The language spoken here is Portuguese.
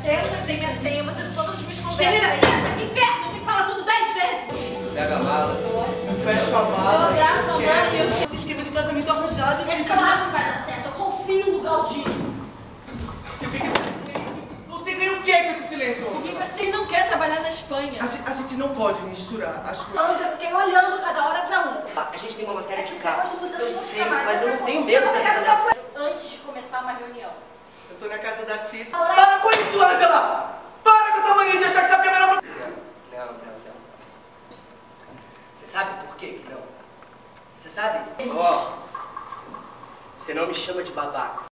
Senta, tem minha senha, você tem todas as minhas conversas. Celina, senta, que inferno! Eu tenho que falar tudo 10 vezes! Pega a mala. Eu fecho a mala. Eu abraço a mala e eu... Esse esquema de casamento arranjado. É claro que vai dar certo, eu confio no Galdino. Você fica em silêncio. Você ganha o que com esse silêncio? Porque você não quer trabalhar na Espanha. A gente não pode misturar as coisas. Sandra, eu fiquei olhando cada hora pra um. A gente tem uma matéria de carro. Eu sei, mas eu não tenho medo dessa mulher. Antes de começar uma reunião. Eu tô na casa da tia. Para com isso, Ângela! Para com essa mania de achar que sabe a melhor... Não. Você sabe por quê que não? Você sabe? Ó, você não me chama de babaca.